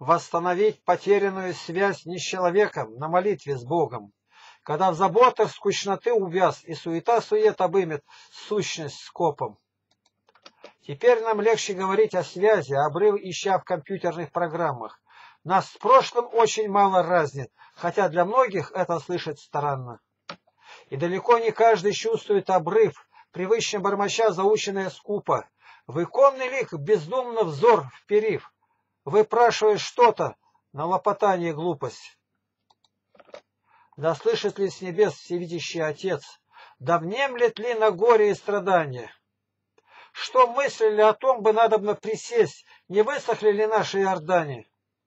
восстановить потерянную связь не с человеком, на молитве с Богом. Когда в заботах скучноты увяз и суета-сует обымет сущность скопом. Теперь нам легче говорить о связи, обрыв ища в компьютерных программах. Нас с прошлым очень мало разнит, хотя для многих это слышать странно. И далеко не каждый чувствует обрыв, привычно бормоча заученное скупо. В иконный лик бездумно взор вперив, выпрашивая что-то на лопотание глупость. Да слышит ли с небес всевидящий Отец? Да внемлет ли на горе и страдания? Что мыслили о том бы надобно присесть, не высохли ли наши иордане?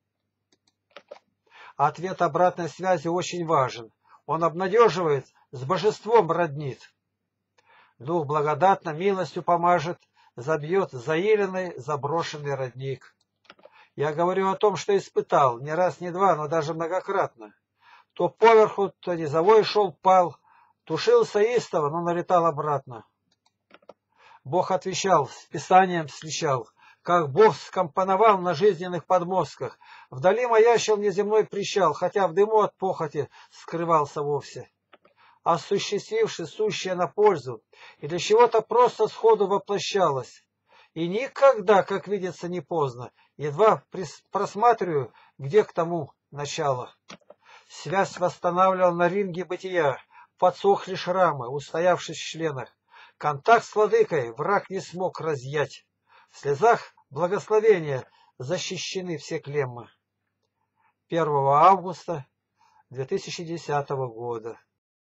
Ответ обратной связи очень важен. Он обнадеживает, с божеством роднит. Дух благодатно милостью помажет, забьет заиленный, заброшенный родник. Я говорю о том, что испытал, не раз, не два, но даже многократно. То поверху, то низовой шел, пал, тушился истово, но налетал обратно. Бог отвечал, с Писанием сличал, как Бог скомпоновал на жизненных подмостках. Вдали маячил неземной причал, хотя в дыму от похоти скрывался вовсе. Осуществивши сущее на пользу, и для чего-то просто сходу воплощалось. И никогда, как видится, не поздно, едва просматриваю, где к тому начало. Связь восстанавливал на ринге бытия, подсохли шрамы, устоявшись в членах. Контакт с владыкой враг не смог разъять. В слезах благословения защищены все клеммы. 1 августа 2010 года.